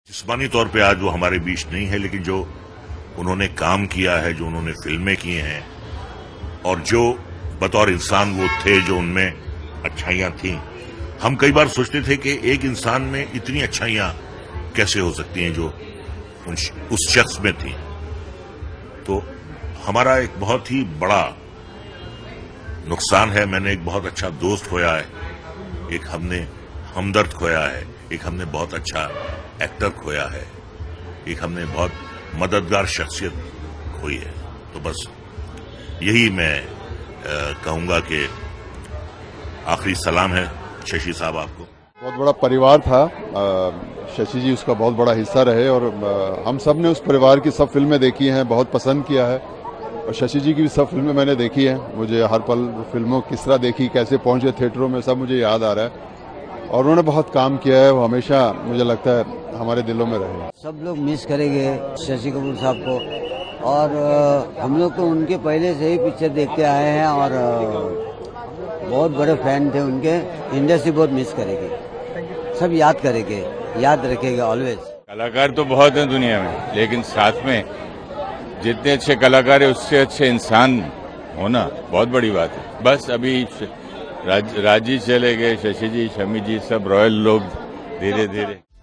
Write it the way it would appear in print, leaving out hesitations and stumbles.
जिस्मानी तौर पे आज वो हमारे बीच नहीं है, लेकिन जो उन्होंने काम किया है, जो उन्होंने फिल्में की हैं और जो बतौर इंसान वो थे, जो उनमें अच्छाइयां थीं, हम कई बार सोचते थे कि एक इंसान में इतनी अच्छाइयां कैसे हो सकती हैं जो उस शख्स में थी। तो हमारा एक बहुत ही बड़ा नुकसान है। मैंने एक बहुत अच्छा दोस्त खोया है, एक हमने हमदर्द खोया है, एक हमने बहुत अच्छा एक्टर खोया है, एक हमने बहुत मददगार शख्सियत खोई है। तो बस यही मैं कहूंगा कि आखिरी सलाम है शशि साहब आपको। बहुत बड़ा परिवार था, शशि जी उसका बहुत बड़ा हिस्सा रहे और हम सब ने उस परिवार की सब फिल्में देखी हैं, बहुत पसंद किया है और शशि जी की भी सब फिल्में मैंने देखी हैं। मुझे हर पल फिल्मों किस तरह देखी, कैसे पहुंचे थिएटरों में, सब मुझे याद आ रहा है और उन्होंने बहुत काम किया है। वो हमेशा मुझे लगता है हमारे दिलों में रहे। सब लोग मिस करेंगे शशि कपूर साहब को और हम लोग तो उनके पहले से ही पिक्चर देखते आए हैं और बहुत बड़े फैन थे उनके। इंडस्ट्री बहुत मिस करेगी, सब याद करेंगे, याद रखेगा ऑलवेज। कलाकार तो बहुत हैं दुनिया में, लेकिन साथ में जितने अच्छे कलाकार है उससे अच्छे इंसान होना बहुत बड़ी बात है। बस अभी राजी चले गए, शशि जी, शमी जी, सब रॉयल लोग धीरे धीरे